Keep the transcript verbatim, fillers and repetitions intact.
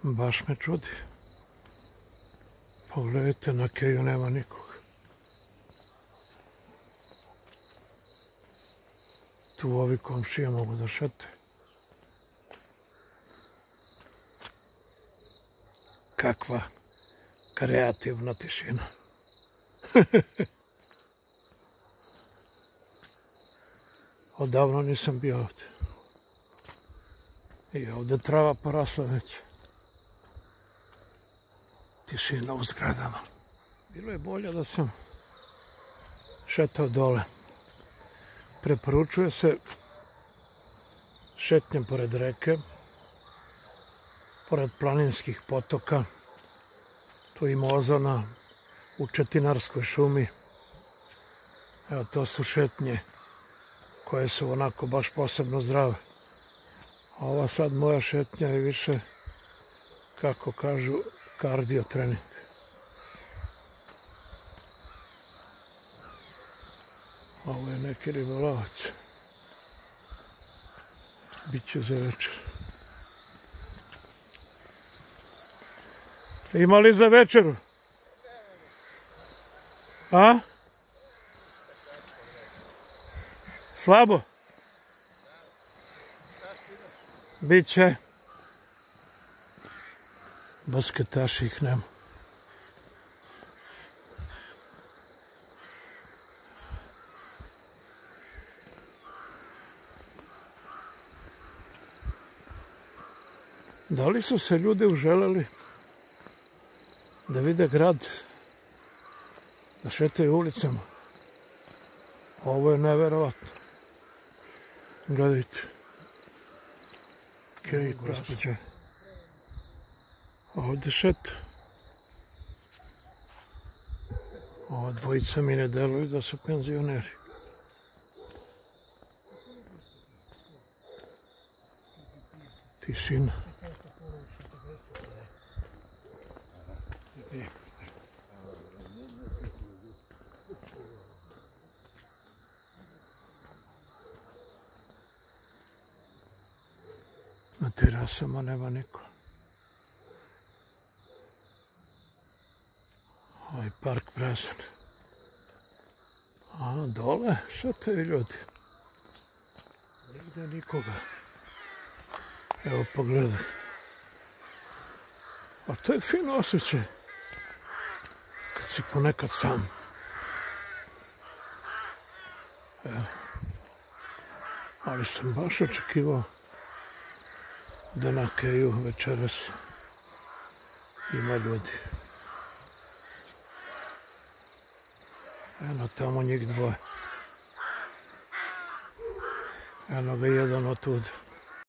Baš me čudi. Pogledajte, na keju nema nikog. Tu ovi komšije mogu da šete. Kakva kreativna tišina. Odavno nisam bio ovdje. I ovdje trava porasla već. Tišina u zgradama. Bilo je bolje da sam šetao dole. Preporučuje se šetnje pored reke, pored planinskih potoka. Tu ima ozona u Četinarskoj šumi. Evo, to su šetnje koje su onako baš posebno zdrave. A ova sad moja šetnja je više, kako kažu, kardio trening. Ovo je neki ribolavac. Biće za večer. Ima li za večeru? A? Slabo? Biće. Basketaši ih nema. Da li su se ljudi uželeli da vide grad, da šetaju ulicama? Ovo je neverovatno. Gledajte. Kej, gospođe. Ovdje šeta. Ova dvojica mi ne deluju da su penzioneri. Tišina. Na terasama nema niko. Ovaj park prazan. A dole šetaju ljudi. Nigde nikoga. Evo pogledaj. A to je fino osjećaj. Kad si ponekad sam. Evo. Ali sam baš očekivao da na keju večeras ima ljudi. Eno tamo njih dvoje. Eno ga jedan otud.